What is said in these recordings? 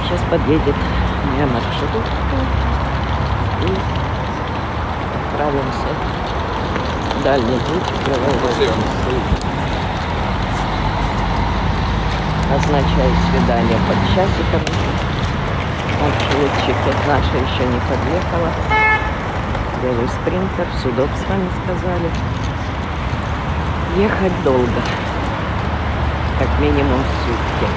Сейчас подъедет моя маршрутка и отправимся в дальний путь в Кривой. Назначаю свидание под часиком. Маршрутчик наша еще не подъехала. Белый спринтер, с удобствами сказали. Ехать долго, как минимум сутки.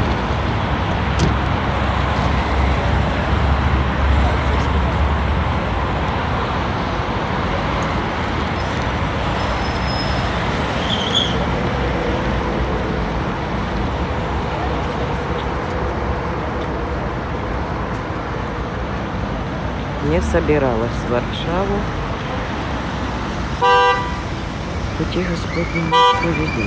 Не собиралась в Варшаву. Пути Господни неисповедимы.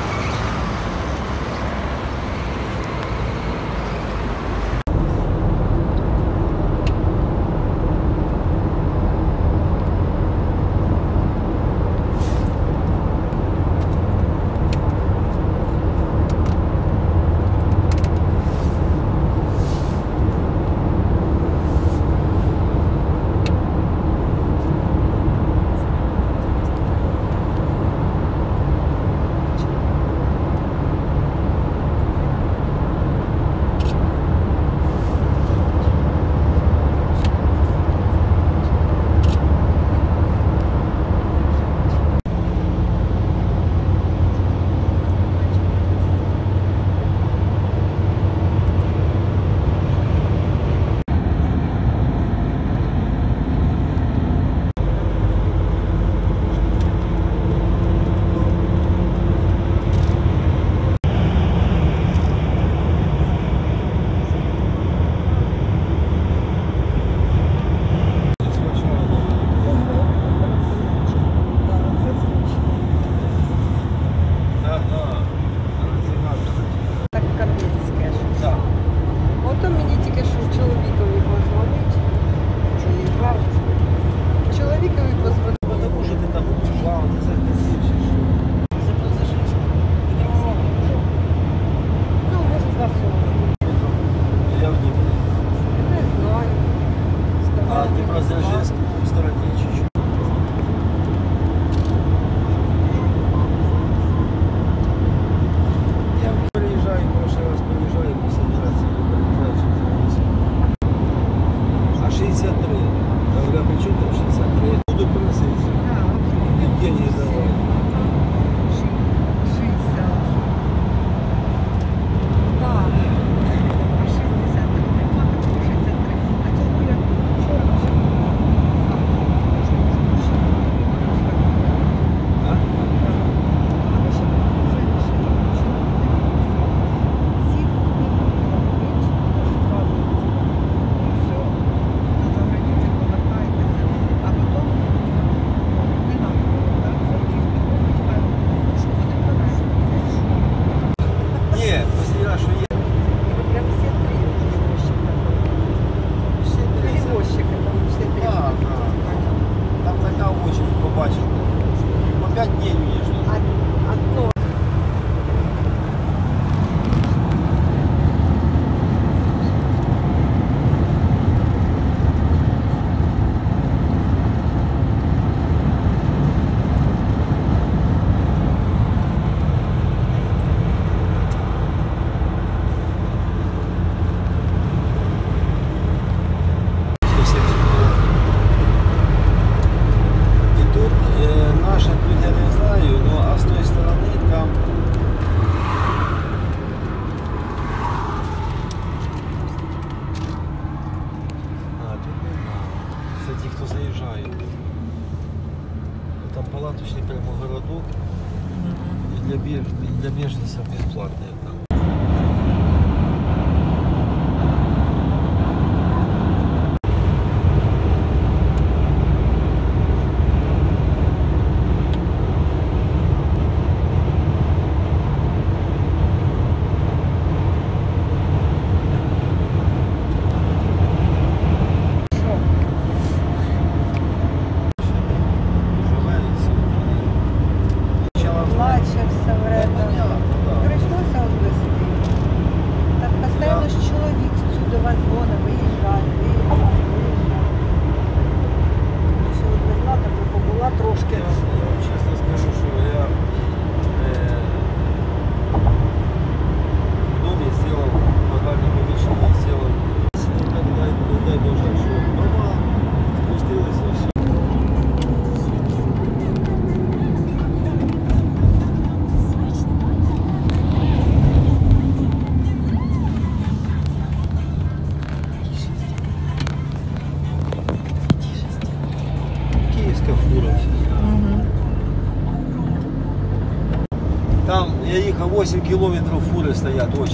палаточный прямо городок. И для беженцев бесплатные там. Плаче все время. Прийшлося 8 километров фуры стоят, очень.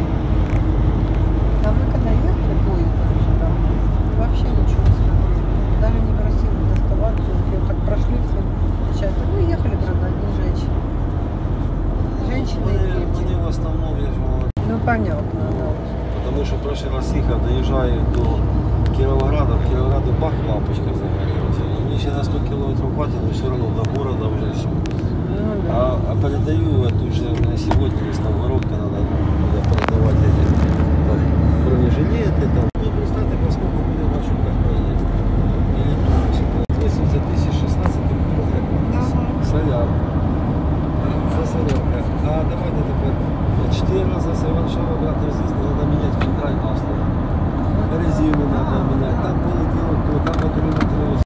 Там мы когда ехали поездом сюда, вообще ничего не смотрели. Даже не просили доставаться. Вот так прошли все. Сейчас, ну, ехали, правда, одни женщины. Женщины и дети. Они в основном, я же говорю, Ну, понятно, да. потому что в прошлый раз ехал, доезжаю до Кировограда, в Кировограде бах, лампочка загорелась. Мне еще на 100 километров хватит, но все равно до города уже все. Ну, да. А передаю это уже у меня сегодня из Новгородка надо продавать эти там, бронежилеты. Там. Ну, представьте, поскольку будет вашу как проезд. Или ответственность за 1016 километров. Солярка. За солярка. А давайте теперь 4 раза совершенно обратно здесь надо менять фильтра и масло. Резину надо менять. Там полетело, то там батарею